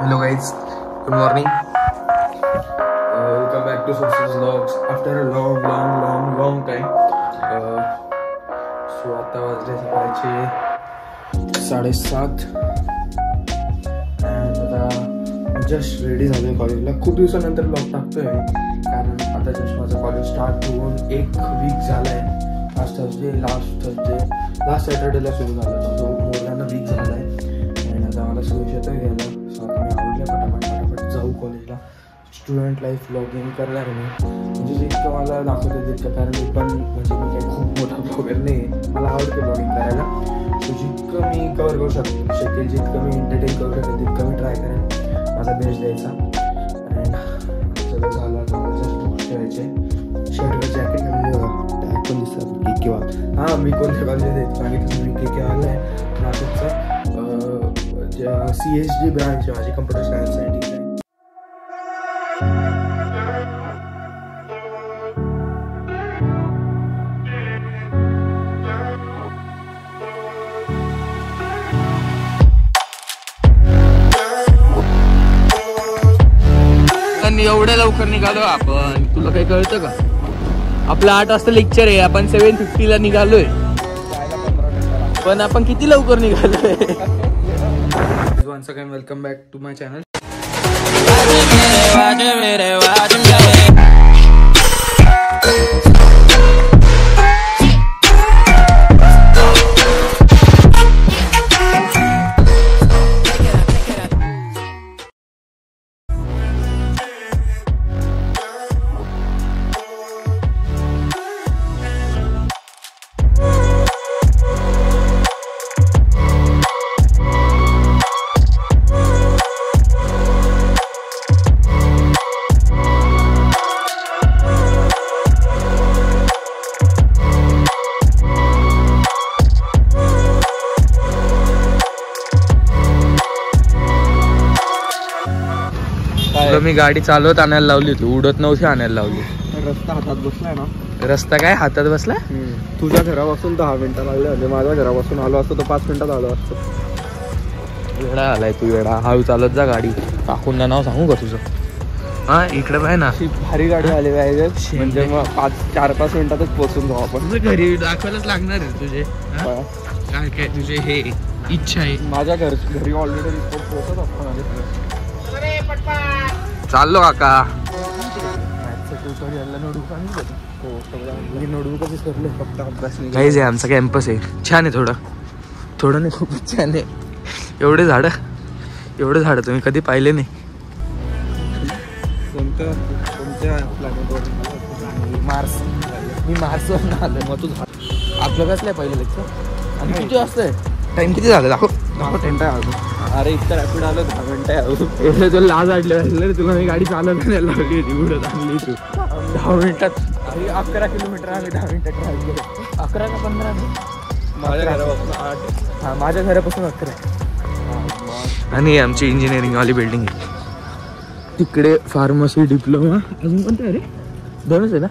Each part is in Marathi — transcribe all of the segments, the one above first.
Hello guys, good morning. Welcome back to Sources Vlogs after a long time. So आता वाजले सकाळचे 7:30 and आता जस्ट रेडी झालोय कॉलेजला. खूप दिवसानंतर व्लॉग टाकतोय कारण आता जस्ट माझं कॉलेज स्टार्ट होऊन 1 वीक झालाय. लास्ट सॅटर्डेला सुरू झालं, तो मोरांना वीक झालाय आणि आता मला सुरू येतं घ्यायला. सो आता मी आवडलं पटापट जाऊ कॉलेजला. स्टुडंट लाईफ व्लॉगिंग करणार मी, म्हणजे जितकं मला दाखवतं तितकं, कारण मी पण म्हणजे मी काही खूप मोठा ब्लॉगर नाही. मला आवडते ब्लॉगिंग करायला. सो जितकं मी कवर करू शकेल, जितकं मी एंटरटेन करू शकेल तितकं मी ट्राय करेन माझा बेस्ट द्यायचा. अँड सगळं झालं जस्ट बुक्स ठेवायचे, शर्टवर जॅकेट घालून टॅग पण दिसतात की किंवा हां मी कोणत्या कॉलेजला देत सांगितलं मी के वाला आहे नाशिकचा. CSG ब्रांच आहे माझी, कम्प्युटर सायन्स अँड डिझाईन. एवढ्या लवकर निघालो आपण, तुला काही कळतं का? आपलं 8 वाजता लेक्चर आहे, आपण 7:50 निघालोय, पण आपण किती लवकर निघालोय. Once again welcome back to my channel. मी गाडी चालवत आणायला लावली होती, उडत नव्हती आणायला लावली. रस्ता हातात बसलाय ना. रस्ता काय हातात बसला? तुझ्या घरापासून 10 मिनिटं लागले होते, माझ्या घरापासून आलो असतो तर 5 मिनिटात आलो असतो. वेडा आलाय तू, वेडा. हळू चालत जा गाडी. काकूंना नाव सांगू का तुझं? हा इकडे पाहिजे ना, अशी भारी गाडी आली पाहिजे म्हणजे मग 4-5 मिनिटातच पोहोचून जाऊ आपण. तुझं घरी दाखवायलाच लागणार आहे तुझे काय काय तुझे हे इच्छा आहे. माझ्या घरी ऑलरेडी पोहोचत असतो माझ्या. चाललो काका. काहीच आहे, आमचा कॅम्पस आहे, छान आहे. थोडं नाही, खूप छान आहे. एवढे झाडं तुम्ही कधी पाहिले नाही. मार्स. मी मार्सवर आलो. मग तू आपलं कसलं आहे पहिलं लेक्चर आणि किती वाजता आहे? टाइम किती झालं दाखव. 10 मिनिटं आलो. अरे इतकं रॅपिड आलं, 10 मिनिटं आलो. एवढं तुला लाज वाटलं असेल तुला. मी गाडी चालत नाही लावली होती, उडत आणली तू 10 मिनिटात. आणि 11 किलोमीटर आम्ही 10 मिनिटात ट्राय केलं. 11 का 15 नाही, माझ्या घरापासून 8. हां माझ्या घरापासून 11. आणि आमची इंजिनिअरिंगवाली बिल्डिंग आहे तिकडे. फार्मसी डिप्लोमा अजून कोणतं आहे रे? 2च आहे ना.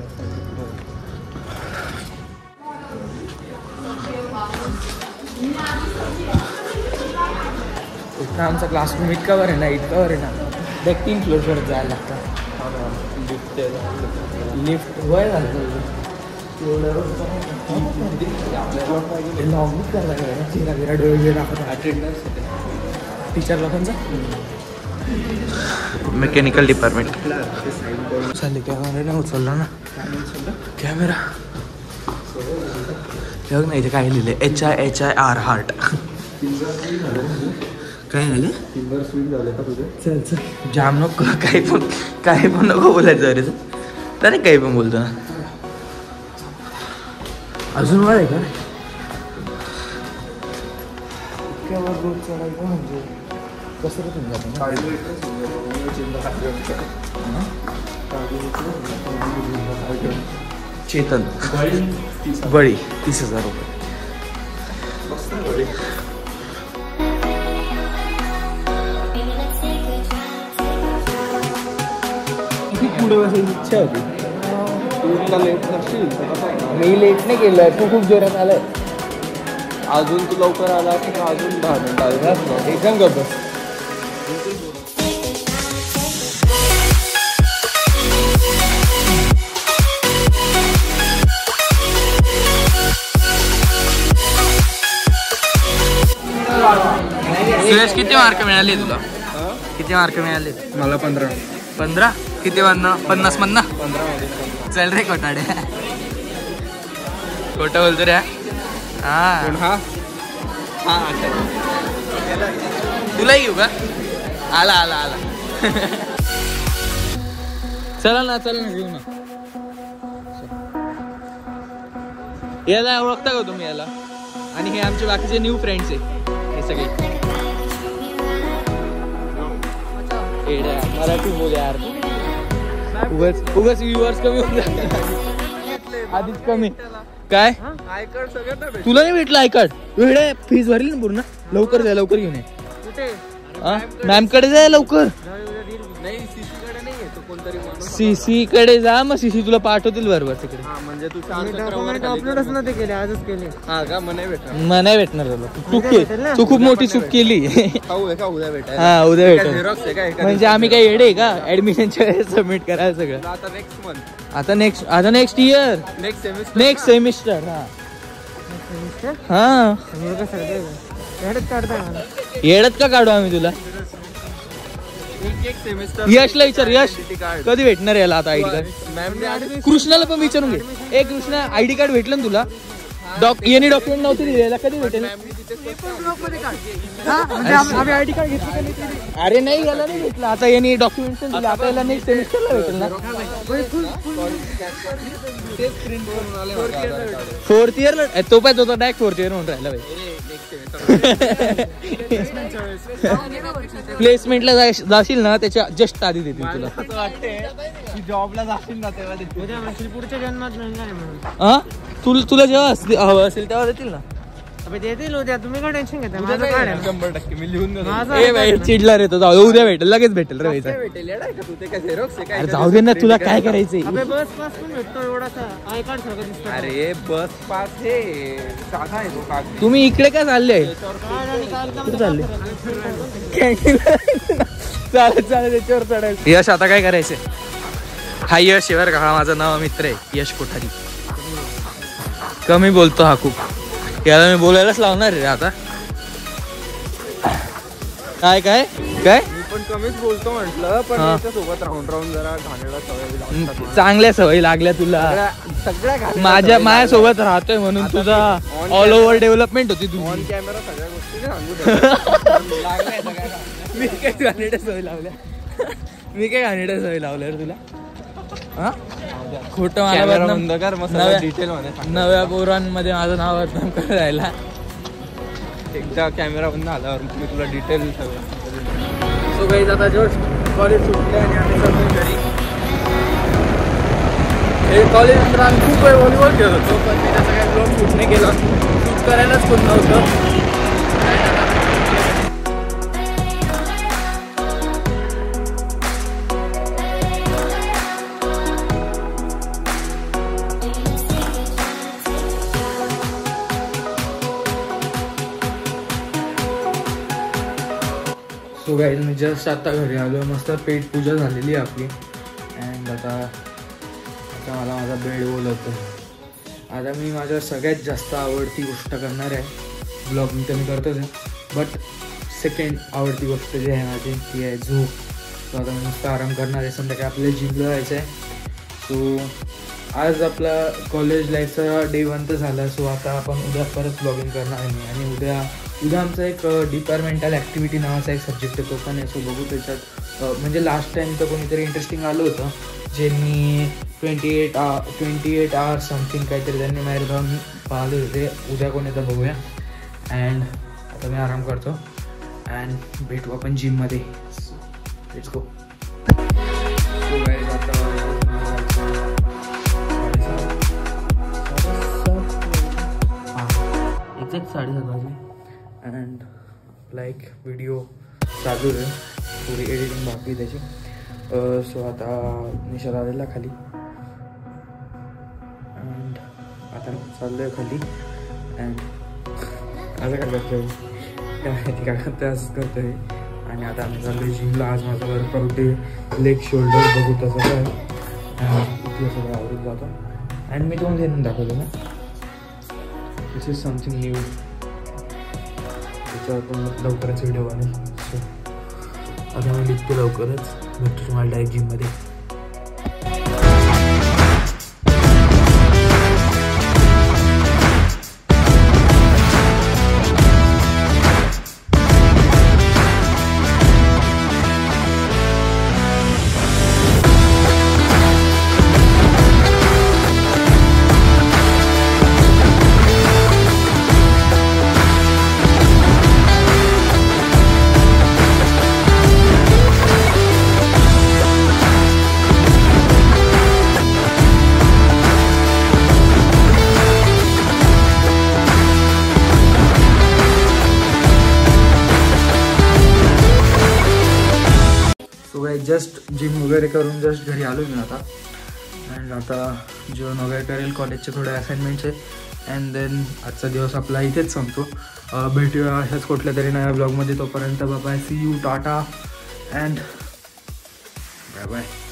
आमचा क्लासरूम इतकावर आहे ना, 3 फ्लोअर्सवर जायला लागतं. लिफ्ट वय झालं डोळे दाखवतात टीचर लोकांचा. मेकॅनिकल डिपार्टमेंट चालले. कॅमेरा नाही उचलला ना, कॅमेरा बघ ना. इथे काय लिहिलं? HIR heart. काय झालं? चल जाम नको, काही पण नको बोलायचं. अरे तरी काही पण बोलतो ना. अजून वर आहे का? इतक्यावर रोज चढायचं म्हणजे कसं तुम्ही जातं? चेतन बळी 30,000 रुपये. पुढे बसायची इच्छा होती. तू लेट नसशील. मी लेट नाही केलं, तू खूप जोरात आलाय. अजून तू लवकर आला की अजून 10 मिनिटं एकदम गप्प. यश किती मार्क मिळाले तुला? किती मार्क मिळाले? मला 15. 15? किती मधनं? 50 मधनं? 15 मध्ये. चल रे खोटाडे, खोटं बोलतो रे. हा तुला घेऊ का? आला आला आला. चला ना घेऊ ना. याला ओळखता का तुम्ही याला? आणि हे आमचे बाकीचे न्यू फ्रेंड्स आहे हे सगळे. मराठी बोल यार, उगाच व्ह्यूअर्स कमी होऊन जातात. आधीच कमी. काय आय कार्ड सगळ्यांना तुला नाही भेटलं? आय कार्ड वेगळे फीस भरली ना पूर्ण. लवकर जाय, लवकर घेऊन ये. मॅम कडे जाय लवकर. सीसी कडे जा, मग सीसी तुला पाठवतील बरोबर तिकडे. म्हणजे तू अपलोडच नव्हते केले, आजच केले. हा का? मग नाही भेटणार तुला. तू खूप मोठी चूक केली. हा उद्या भेटेल. म्हणजे आम्ही काही येडे का ऍडमिशनच्या वेळेस सबमिट करायला सगळं? आता नेक्स्ट इयर, नेक्स्ट सेमिस्टर. हा येडत का काढू आम्ही तुला? यशला विचार, यश कधी भेटणार याला आता आयडी कार्ड? कृष्णाला पण विचारून घे. ए कृष्णा, आयडी कार्ड भेटलं ना तुला? यांनी डॉक्युमेंट नव्हते दिलेला, कधी भेटेल? आयडी कार्ड घेतलं? अरे नाही, याला नाही भेटलं. आता यांनी डॉक्युमेंट दिले, आता याला नेक्स्ट सेमिस्टरला भेटेल ना. 4th इयरला तो पाय, तो डायरेक्ट 4th इयर म्हणून राहिला भाई. प्लेसमेंटला जाशील ना त्याच्या जस्ट आधी देतील तुला. जॉबला जाशील ना तेव्हा पुढच्या जन्मात. तुला जेव्हा हवं असेल तेव्हा देतील ना. देतील उद्या, तुम्ही काय टेन्शन घेता? 100% मी लिहून देतो. चिडला रे तो. जाऊ उद्या भेटेल, लगेच भेटेल रे. जाऊ दे ना, तुला काय करायचंय? बस पास पण भेटतो एवढासा. आय कार्ड सगळं दिसतं. अरे बस पास हे साधा आहे. तुम्ही इकडे काय चालले? कुठे चालले? चालत त्याच्यावर चढायचं. यश आता काय करायचंय? हा यश आहे बरं का, हा माझा नवा मित्र आहे यश कोठारी. कमी बोलतो हा खूप. याला मी बोलायलाच लावणार आहे आता. काय काय काय मी पण कमीच बोलतो म्हटलं, पण सोबत राहून जरा घाणेरडा सवय. चांगल्या सवयी लागल्या तुला सगळ्या. माझ्यासोबत राहतोय म्हणून तुझा ऑल ओव्हर डेव्हलपमेंट होती तुझी. ऑन कॅमेरा सगळ्या गोष्टी सांगू. मी काय घाणेरड्या सवय लावल्या रे तुला? हा खोटं मला डिटेल मध्ये. नव्या पोरांमध्ये माझं नाव बदनाम करायला. एकदा कॅमेरा बंद आल्यावर मी तुला डिटेल सगळं. सो गाईज आता जस्ट कॉलेज सुटले आणि आम्ही चाललो घरी. हे कॉलेज नंतर आम्ही खूप वेळ व्हॉलीबॉल खेळत होतो, पण मी त्याचा काही ब्लॉग शूट नाही केला. शूट करायलाच कोण नव्हतं. सो गाईज मी जस्ट आता घरी आलो. मस्त पेट पूजा झालेली आहे आपली. अँड आता मला माझा बेड बोलवतो. आता मी माझ्या सगळ्यात जास्त आवडती गोष्ट करणार आहे. ब्लॉग मी तर मी करतोच आहे, बट सेकंड आवडती गोष्ट जी आहे माझी ती आहे झोप. सो आता मी मस्त आराम करणार आहे. संध्याकाळी आपल्याला जिमला जायचं आहे. सो आज आपला कॉलेज लाईफचा डे 1 तर झाला. सो आता आपण उद्या परत ब्लॉगिंग करणार आहे. आणि उद्या आमचा एक डिपार्टमेंटल ॲक्टिव्हिटी नावाचा एक सब्जेक्ट आहे, तो पण आहे. सो बघू त्याच्यात. म्हणजे लास्ट टाईम तर कोणीतरी इंटरेस्टिंग आलं होतं, ज्यांनी 28 आवर्स समथिंग काहीतरी त्यांनी मॅरेथॉन पाहिले होते. उद्या कोण येतं बघूया. अँड आता मी आराम करतो अँड भेटू आपण जिममध्ये. Let's go. एक्झॅक्ट 7:30 वाजले. अँड लाईक व्हिडिओ चालू आहे, थोडी एडिटिंग बाकी त्याची. सो आता निशाला आलेला खाली अँड आता चाललो आहे खाली. अँड असं काय करतो काय माहिती काय करतो, असंच करतो आहे. आणि आता आम्ही चाललो आहे जिमला. आज माझं वर्कआउट डे, लेग शोल्डर बघू तसं काय इथे सगळं आवडत जातो. अँड मी तुम्हाला दाखवतो ना, दिस इज समथिंग न्यू. त्याच्यावर लवकरच व्हिडिओ बनेल. सो आता मी निघते लवकरच, भेटतो तुम्हाला डायरेक्ट जिममध्ये. जस्ट जिम वगैरे करून जस्ट घरी आलो मी आता. अँड आता जेवण वगैरे करेल, कॉलेजचे थोडे असाइनमेंट्स आहे. अँड देन आजचा दिवस आपला इथेच संपतो. भेटूया अशाच कुठल्या तरी नव्या ब्लॉगमध्ये. तोपर्यंत bye, see you, tata and bye bye.